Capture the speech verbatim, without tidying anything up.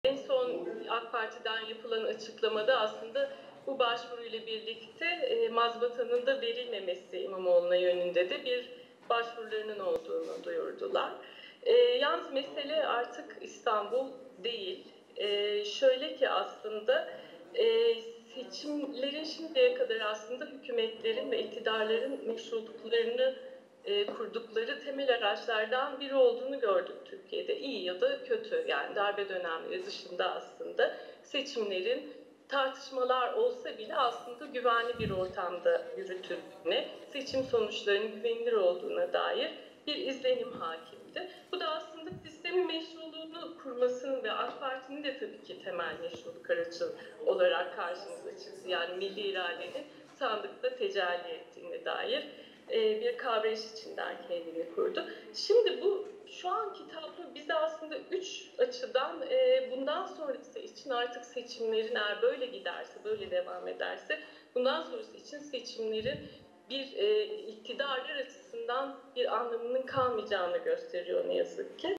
En son AK Parti'den yapılan açıklamada aslında bu başvuruyla birlikte e, mazbatanın da verilmemesi İmamoğlu'na yönünde de bir başvurularının olduğunu duyurdular. E, yalnız mesele artık İstanbul değil. E, şöyle ki aslında e, seçimlerin şimdiye kadar aslında hükümetlerin ve iktidarların meşrutluklarını e, kurdukları temel araçlardan biri olduğunu gördük Türkiye'de. İyi ya da kötü, yani darbe dönemleri dışında aslında seçimlerin tartışmalar olsa bile aslında güvenli bir ortamda yürütüldüğüne, seçim sonuçlarının güvenilir olduğuna dair bir izlenim hakimdi. Bu da aslında sistemin meşruluğunu kurmasının ve AK Parti'nin de tabii ki temel meşruluk aracı olarak karşımıza çıktı. Yani milli iradenin sandıkta tecelli ettiğine dair bir kavrayış içinden kendini kurdu. Şimdi bu şu anki tablo bize aslında üç açıdan bundan sonrası için artık seçimlerin eğer böyle giderse, böyle devam ederse bundan sonrası için seçimlerin bir iktidarlar açısından bir anlamının kalmayacağını gösteriyor ne yazık ki.